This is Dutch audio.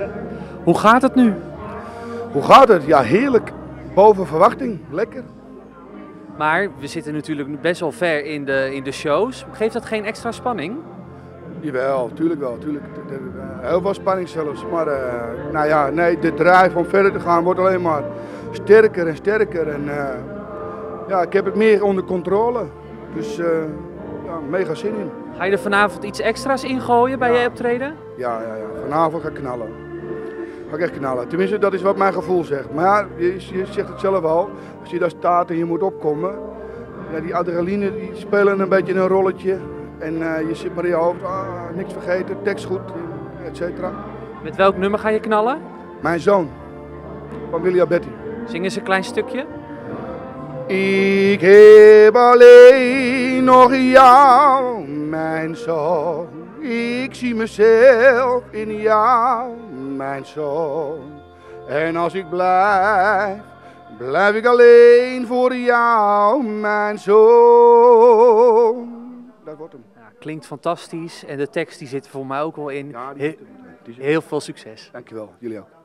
Hoe gaat het nu? Hoe gaat het? Ja, heerlijk. Boven verwachting. Lekker. Maar we zitten natuurlijk best wel ver in de shows. Geeft dat geen extra spanning? Jawel, tuurlijk wel. Tuurlijk. Heel veel spanning zelfs. Maar nou ja, nee, de drive om verder te gaan wordt alleen maar sterker en sterker. En ja, ik heb het meer onder controle. Dus ja, mega zin in. Ga je er vanavond iets extra's ingooien bij je optreden? Ja. Vanavond ga ik knallen. Ga ik echt knallen. Tenminste, dat is wat mijn gevoel zegt. Maar je zegt het zelf al. Als je daar staat en je moet opkomen. Ja, die adrenaline die spelen een beetje een rolletje. En je zit maar in je hoofd. Niks vergeten, tekst goed, et cetera. Met welk nummer ga je knallen? Mijn zoon. Van Willy Alberti. Zing eens een klein stukje. Ik heb alleen nog jou, mijn zoon. Ik zie mezelf in jou, mijn zoon. En als ik blijf, blijf ik alleen voor jou, mijn zoon. Dat wordt hem. Ja, klinkt fantastisch en de tekst die zit voor mij ook wel in. Ja, Heel veel succes. Dankjewel, jullie ook.